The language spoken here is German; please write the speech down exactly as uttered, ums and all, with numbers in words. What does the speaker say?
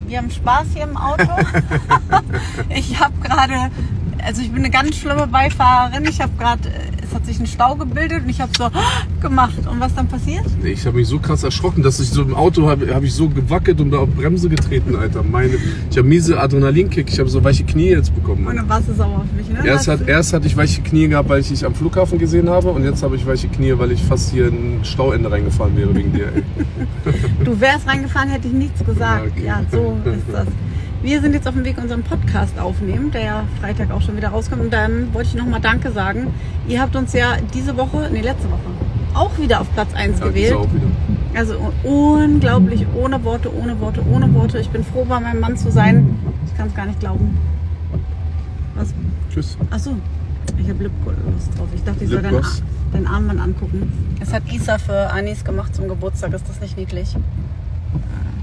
wir haben Spaß hier im Auto. Ich habe gerade, also ich bin eine ganz schlimme Beifahrerin. Ich habe gerade, es hat sich ein Stau gebildet und ich habe so gemacht. Und was dann passiert? Nee, ich habe mich so krass erschrocken, dass ich so im Auto habe hab ich so gewackelt und da auf Bremse getreten, Alter. Meine, ich habe miese Adrenalinkick, ich habe so weiche Knie jetzt bekommen. Und dann warst du sauer auf mich, ne? Erst, hat, erst hatte ich weiche Knie gehabt, weil ich dich am Flughafen gesehen habe und jetzt habe ich weiche Knie, weil ich fast hier in ein Stauende reingefahren wäre wegen dir. Ey. Du wärst reingefahren, hätte ich nichts gesagt. Ja, okay. Ja, so ist das. Wir sind jetzt auf dem Weg, unseren Podcast aufnehmen, der ja Freitag auch schon wieder rauskommt. Und dann wollte ich nochmal Danke sagen. Ihr habt uns ja diese Woche, nee, letzte Woche, auch wieder auf Platz eins Ja, gewählt. auch wieder. Also unglaublich, ohne Worte, ohne Worte, ohne Worte. Ich bin froh, bei meinem Mann zu sein. Ich kann es gar nicht glauben. Was? Tschüss. Achso, ich habe Lipgloss drauf. Ich dachte, ich soll deinen, Lipgloss? deinen Armband angucken. Das hat Isa für Anis gemacht zum Geburtstag. Ist das nicht niedlich?